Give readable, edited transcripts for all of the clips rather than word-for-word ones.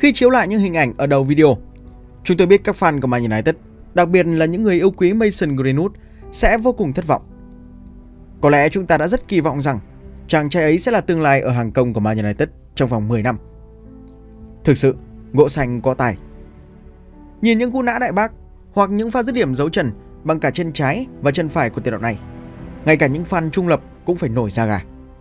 Khi chiếu lại những hình ảnh ở đầu video, chúng tôi biết các fan của Man United, đặc biệt là những người yêu quý Mason Greenwood, sẽ vô cùng thất vọng. Có lẽ chúng ta đã rất kỳ vọng rằng chàng trai ấy sẽ là tương lai ở hàng công của Man United trong vòng 10 năm. Thực sự, gỗ xanh có tài. Nhìn những cú nã đại bác hoặc những pha dứt điểm giấu chân bằng cả chân trái và chân phải của tiền đạo này, ngay cả những fan trung lập cũng phải nổi da gà.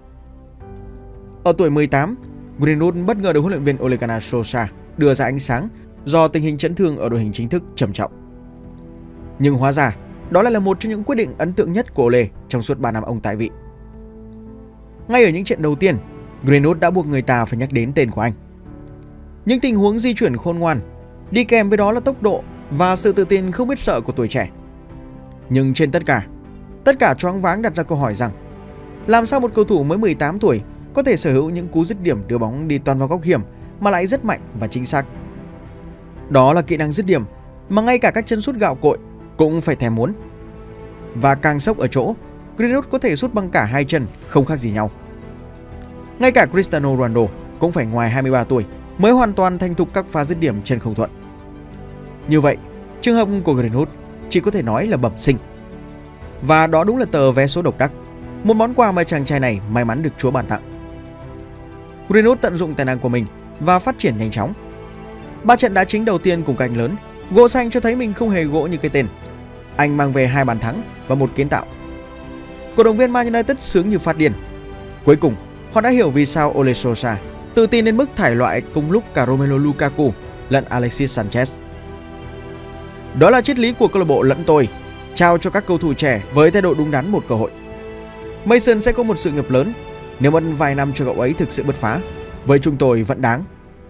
Ở tuổi 18, Greenwood bất ngờ được huấn luyện viên Ole Gunnar Solskjaer đưa ra ánh sáng do tình hình chấn thương ở đội hình chính thức trầm trọng. Nhưng hóa ra, đó lại là một trong những quyết định ấn tượng nhất của Ole trong suốt 3 năm ông tại vị. Ngay ở những trận đầu tiên, Greenwood đã buộc người ta phải nhắc đến tên của anh. Những tình huống di chuyển khôn ngoan, đi kèm với đó là tốc độ và sự tự tin không biết sợ của tuổi trẻ. Nhưng trên tất cả choáng váng đặt ra câu hỏi rằng làm sao một cầu thủ mới 18 tuổi có thể sở hữu những cú dứt điểm đưa bóng đi toàn vào góc hiểm mà lại rất mạnh và chính xác. Đó là kỹ năng dứt điểm mà ngay cả các chân sút gạo cội cũng phải thèm muốn. Và càng sốc ở chỗ, Greenwood có thể sút bằng cả hai chân không khác gì nhau. Ngay cả Cristiano Ronaldo cũng phải ngoài 23 tuổi mới hoàn toàn thành thục các pha dứt điểm chân không thuận. Như vậy, trường hợp của Greenwood chỉ có thể nói là bẩm sinh. Và đó đúng là tờ vé số độc đắc, một món quà mà chàng trai này may mắn được Chúa ban tặng. Greenwood tận dụng tài năng của mình và phát triển nhanh chóng. 3 trận đá chính đầu tiên cùng cánh lớn, gỗ xanh cho thấy mình không hề gỗ như cái tên. Anh mang về 2 bàn thắng và 1 kiến tạo. Cổ động viên Man United sướng như phát điên. Cuối cùng, họ đã hiểu vì sao Ole Solskjaer tự tin đến mức thải loại cùng lúc cả Romelu Lukaku lẫn Alexis Sanchez. Đó là triết lý của câu lạc bộ lẫn tôi, trao cho các cầu thủ trẻ với thái độ đúng đắn một cơ hội. Mason sẽ có một sự nghiệp lớn, nếu mất vài năm cho cậu ấy thực sự bứt phá, với chúng tôi vẫn đáng.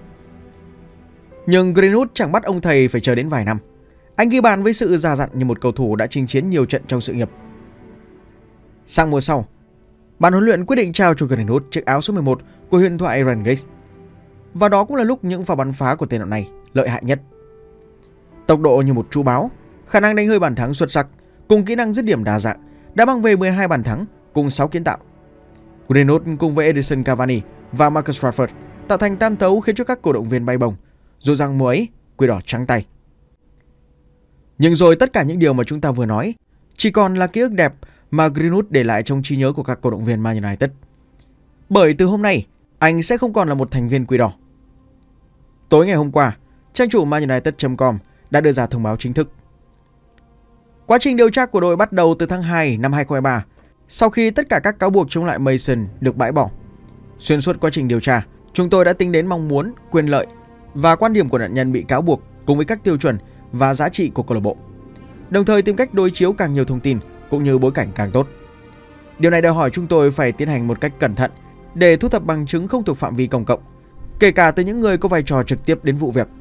Nhưng Greenwood chẳng bắt ông thầy phải chờ đến vài năm. Anh ghi bàn với sự già dặn như một cầu thủ đã chinh chiến nhiều trận trong sự nghiệp. Sang mùa sau, ban huấn luyện quyết định trao cho Greenwood chiếc áo số 11 của huyền thoại Ryan Giggs. Và đó cũng là lúc những pha bắn phá của tên đạo này lợi hại nhất. Tốc độ như một chú báo, khả năng đánh hơi bàn thắng xuất sắc cùng kỹ năng dứt điểm đa dạng đã mang về 12 bàn thắng cùng 6 kiến tạo. Greenwood cùng với Edinson Cavani và Marcus Rashford tạo thành tam tấu khiến cho các cổ động viên bay bổng, dù rằng mùa ấy Quỷ Đỏ trắng tay. Nhưng rồi tất cả những điều mà chúng ta vừa nói chỉ còn là ký ức đẹp mà Greenwood để lại trong trí nhớ của các cổ động viên Man United. Bởi từ hôm nay, anh sẽ không còn là một thành viên Quỷ Đỏ. Tối ngày hôm qua, trang chủ manunited.com đã đưa ra thông báo chính thức. Quá trình điều tra của đội bắt đầu từ tháng 2 năm 2023, sau khi tất cả các cáo buộc chống lại Mason được bãi bỏ. Xuyên suốt quá trình điều tra, chúng tôi đã tính đến mong muốn, quyền lợi và quan điểm của nạn nhân bị cáo buộc cùng với các tiêu chuẩn và giá trị của câu lạc bộ. Đồng thời tìm cách đối chiếu càng nhiều thông tin cũng như bối cảnh càng tốt. Điều này đòi hỏi chúng tôi phải tiến hành một cách cẩn thận để thu thập bằng chứng không thuộc phạm vi công cộng, kể cả từ những người có vai trò trực tiếp đến vụ việc.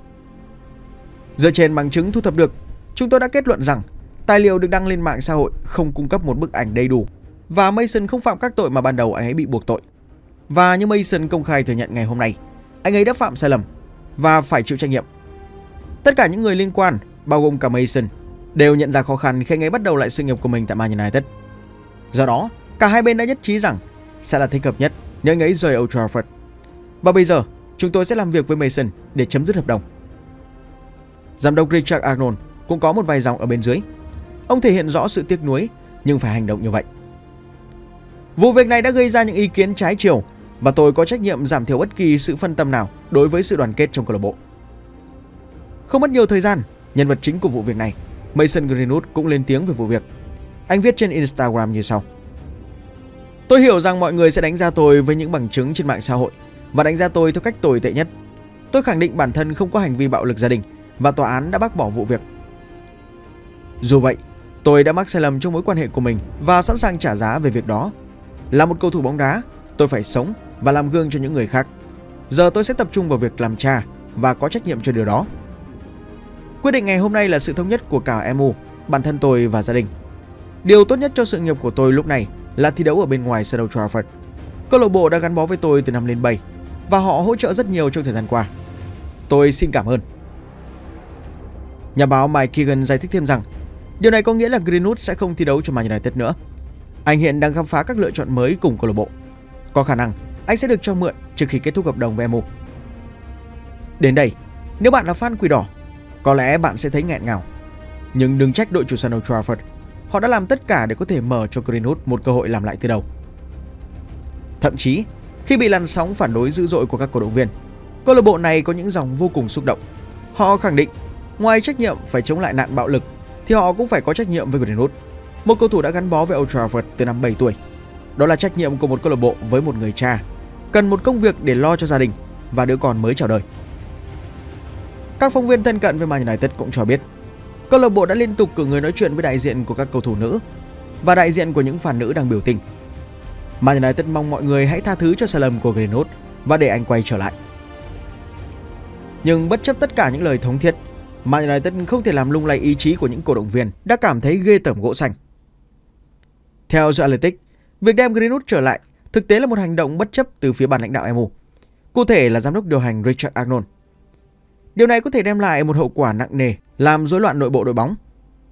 Dựa trên bằng chứng thu thập được, chúng tôi đã kết luận rằng tài liệu được đăng lên mạng xã hội không cung cấp một bức ảnh đầy đủ và Mason không phạm các tội mà ban đầu anh ấy bị buộc tội. Và như Mason công khai thừa nhận ngày hôm nay, anh ấy đã phạm sai lầm và phải chịu trách nhiệm. Tất cả những người liên quan, bao gồm cả Mason, đều nhận ra khó khăn khi anh ấy bắt đầu lại sự nghiệp của mình tại Man United. Do đó, cả hai bên đã nhất trí rằng sẽ là thích hợp nhất nếu anh ấy rời Old Trafford. Và bây giờ, chúng tôi sẽ làm việc với Mason để chấm dứt hợp đồng. Giám đốc Richard Arnold cũng có một vài dòng ở bên dưới. Ông thể hiện rõ sự tiếc nuối nhưng phải hành động như vậy. Vụ việc này đã gây ra những ý kiến trái chiều và tôi có trách nhiệm giảm thiểu bất kỳ sự phân tâm nào đối với sự đoàn kết trong câu lạc bộ. Không mất nhiều thời gian, nhân vật chính của vụ việc này, Mason Greenwood cũng lên tiếng về vụ việc. Anh viết trên Instagram như sau: Tôi hiểu rằng mọi người sẽ đánh giá tôi với những bằng chứng trên mạng xã hội và đánh giá tôi theo cách tồi tệ nhất. Tôi khẳng định bản thân không có hành vi bạo lực gia đình và tòa án đã bác bỏ vụ việc. Dù vậy, tôi đã mắc sai lầm trong mối quan hệ của mình và sẵn sàng trả giá về việc đó. Là một cầu thủ bóng đá, tôi phải sống và làm gương cho những người khác. Giờ tôi sẽ tập trung vào việc làm cha và có trách nhiệm cho điều đó. Quyết định ngày hôm nay là sự thống nhất của cả MU, bản thân tôi và gia đình. Điều tốt nhất cho sự nghiệp của tôi lúc này là thi đấu ở bên ngoài sân Old Trafford. Câu lạc bộ đã gắn bó với tôi từ năm lên 7 và họ hỗ trợ rất nhiều trong thời gian qua. Tôi xin cảm ơn. Nhà báo Mike Keegan giải thích thêm rằng điều này có nghĩa là Greenwood sẽ không thi đấu cho Man United nữa. Anh hiện đang khám phá các lựa chọn mới cùng câu lạc bộ. Có khả năng anh sẽ được cho mượn trước khi kết thúc hợp đồng với MU. Đến đây, nếu bạn là fan Quỷ Đỏ, có lẽ bạn sẽ thấy nghẹn ngào. Nhưng đừng trách đội chủ sân Old Trafford, họ đã làm tất cả để có thể mở cho Greenwood một cơ hội làm lại từ đầu. Thậm chí, khi bị làn sóng phản đối dữ dội của các cổ động viên, câu lạc bộ này có những dòng vô cùng xúc động. Họ khẳng định, ngoài trách nhiệm phải chống lại nạn bạo lực, thì họ cũng phải có trách nhiệm với Greenwood, một cầu thủ đã gắn bó với Old Trafford từ năm 7 tuổi. Đó là trách nhiệm của một câu lạc bộ với một người cha, cần một công việc để lo cho gia đình và đứa con mới chào đời. Các phóng viên thân cận với Man United cũng cho biết, câu lạc bộ đã liên tục cử người nói chuyện với đại diện của các cầu thủ nữ và đại diện của những fan nữ đang biểu tình. Man United mong mọi người hãy tha thứ cho sai lầm của Greenwood và để anh quay trở lại. Nhưng bất chấp tất cả những lời thống thiết, Man United không thể làm lung lay ý chí của những cổ động viên đã cảm thấy ghê tởm gỗ xanh. Theo The Athletic, việc đem Greenwood trở lại thực tế là một hành động bất chấp từ phía ban lãnh đạo MU, cụ thể là giám đốc điều hành Richard Arnold. Điều này có thể đem lại một hậu quả nặng nề, làm rối loạn nội bộ đội bóng.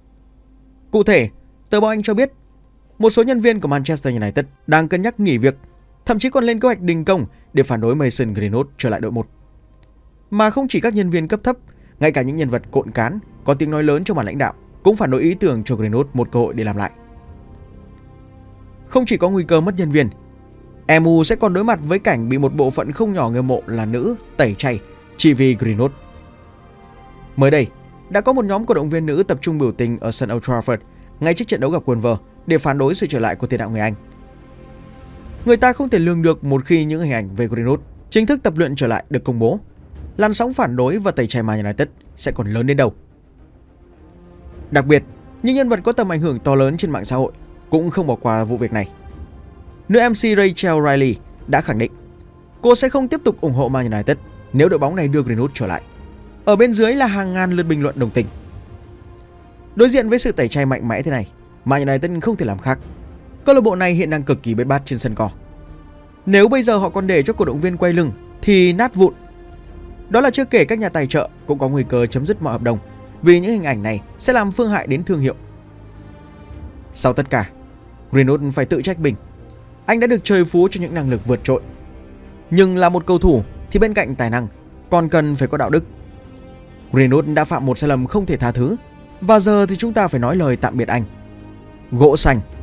Cụ thể, tờ báo Anh cho biết, một số nhân viên của Manchester United đang cân nhắc nghỉ việc, thậm chí còn lên kế hoạch đình công để phản đối Mason Greenwood trở lại đội 1. Mà không chỉ các nhân viên cấp thấp, ngay cả những nhân vật cộn cán, có tiếng nói lớn trong ban lãnh đạo cũng phản đối ý tưởng cho Greenwood một cơ hội để làm lại. Không chỉ có nguy cơ mất nhân viên, MU sẽ còn đối mặt với cảnh bị một bộ phận không nhỏ người mộ là nữ tẩy chay chỉ vì Greenwood. Mới đây, đã có một nhóm cổ động viên nữ tập trung biểu tình ở sân Old Trafford ngay trước trận đấu gặp Wolves để phản đối sự trở lại của tiền đạo người Anh. Người ta không thể lường được một khi những hình ảnh về Greenwood chính thức tập luyện trở lại được công bố, làn sóng phản đối và tẩy chay Man United sẽ còn lớn đến đâu. Đặc biệt, những nhân vật có tầm ảnh hưởng to lớn trên mạng xã hội cũng không bỏ qua vụ việc này. Nữ MC Rachel Riley đã khẳng định cô sẽ không tiếp tục ủng hộ Man United nếu đội bóng này đưa Greenwood trở lại. Ở bên dưới là hàng ngàn lượt bình luận đồng tình. Đối diện với sự tẩy chay mạnh mẽ thế này, Man United không thể làm khác. Câu lạc bộ này hiện đang cực kỳ bết bát trên sân cỏ. Nếu bây giờ họ còn để cho cổ động viên quay lưng thì nát vụn. Đó là chưa kể các nhà tài trợ cũng có nguy cơ chấm dứt mọi hợp đồng vì những hình ảnh này sẽ làm phương hại đến thương hiệu. Sau tất cả, Greenwood phải tự trách mình. Anh đã được trời phú cho những năng lực vượt trội. Nhưng là một cầu thủ thì bên cạnh tài năng còn cần phải có đạo đức. Greenwood đã phạm một sai lầm không thể tha thứ và giờ thì chúng ta phải nói lời tạm biệt anh. Gỗ xanh.